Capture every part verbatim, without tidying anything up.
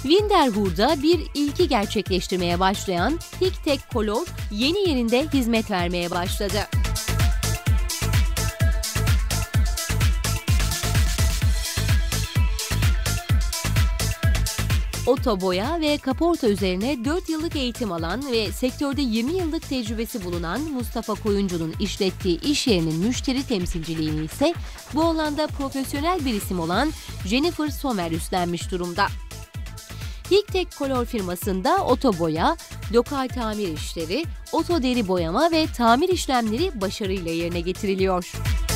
Winterhuur'da bir ilki gerçekleştirmeye başlayan Hiktek Color yeni yerinde hizmet vermeye başladı. Oto boya ve kaporta üzerine dört yıllık eğitim alan ve sektörde yirmi yıllık tecrübesi bulunan Mustafa Koyuncu'nun işlettiği iş yerinin müşteri temsilciliğini ise bu alanda profesyonel bir isim olan Jennifer Sommer üstlenmiş durumda. Hiktek Color firmasında oto boya, lokal tamir işleri, oto deri boyama ve tamir işlemleri başarıyla yerine getiriliyor.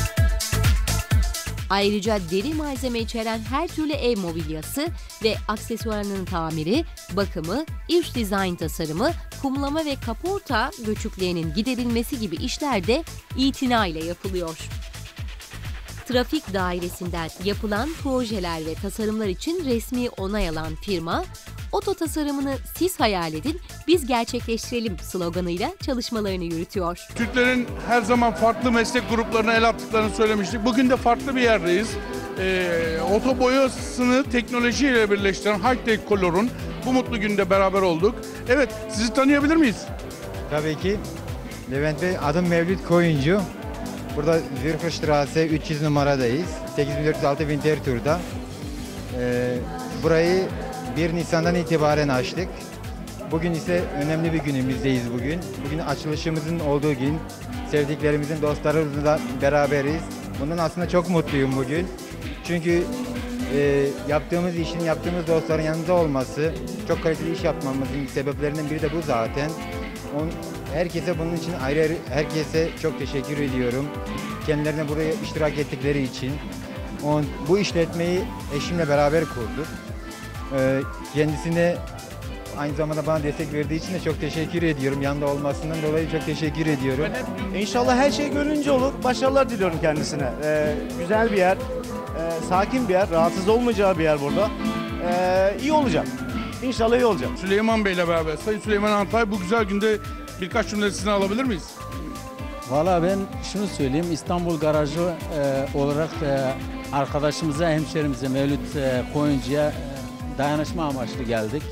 Ayrıca deri malzeme içeren her türlü ev mobilyası ve aksesuarının tamiri, bakımı, iç dizayn tasarımı, kumlama ve kaporta göçüklerinin giderilmesi gibi işler de itina ile yapılıyor. Trafik dairesinden yapılan projeler ve tasarımlar için resmi onay alan firma, oto tasarımını siz hayal edin, biz gerçekleştirelim sloganıyla çalışmalarını yürütüyor. Türklerin her zaman farklı meslek gruplarına el attıklarını söylemiştik. Bugün de farklı bir yerdeyiz. Ee, oto boyasını teknolojiyle birleştiren Hiktek Color'un bu mutlu günde beraber olduk. Evet, sizi tanıyabilir miyiz? Tabii ki. Levent Bey, adım Mevlüt Koyuncu. Burada Zürcherstraße üç yüz numaradayız. sekiz bin dört yüz altı Winterhuur'da. Ee, burayı bir Nisan'dan itibaren açtık. Bugün ise önemli bir günümüzdeyiz bugün. Bugün açılışımızın olduğu gün. Sevdiklerimizin, dostlarımızla beraberiz. Bundan aslında çok mutluyum bugün. Çünkü e, yaptığımız işin, yaptığımız dostların yanında olması, çok kaliteli iş yapmamızın sebeplerinden biri de bu zaten. On, herkese bunun için ayrı ayrı, herkese çok teşekkür ediyorum. Kendilerine buraya iştirak ettikleri için. On, bu işletmeyi eşimle beraber kurduk. E, kendisine aynı zamanda bana destek verdiği için de çok teşekkür ediyorum. Yanında olmasından dolayı çok teşekkür ediyorum. İnşallah her şey gönlünce olur. Başarılar diliyorum kendisine. Ee, güzel bir yer, e, sakin bir yer, rahatsız olmayacağı bir yer burada. Ee, iyi olacak. İnşallah iyi olacak. Süleyman Bey ile beraber, Sayın Süleyman Antay, bu güzel günde birkaç cümle sizden alabilir miyiz? Valla ben şunu söyleyeyim, İstanbul Garajı e, olarak e, arkadaşımıza, hemşerimize, Mevlüt e, Koyuncu'ya e, dayanışma amaçlı geldik.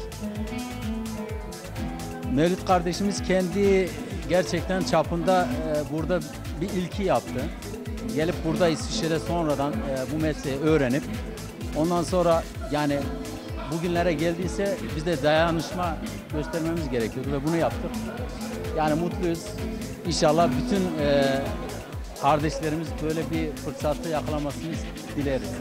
Mevlüt kardeşimiz kendi gerçekten çapında e, burada bir ilki yaptı. Gelip burada İsviçre'de sonradan e, bu mesleği öğrenip ondan sonra yani bugünlere geldiyse biz de dayanışma göstermemiz gerekiyordu ve bunu yaptık. Yani mutluyuz. İnşallah bütün e, kardeşlerimiz böyle bir fırsatı yakalamasını dileriz.